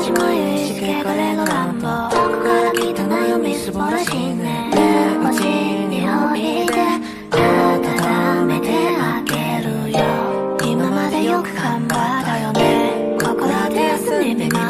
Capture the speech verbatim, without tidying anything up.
じ眉意識彼の乱暴どこから来た悩みすぼらしいねうちに置いて温めてあげるよ今までよく頑張ったよねここらで休み日が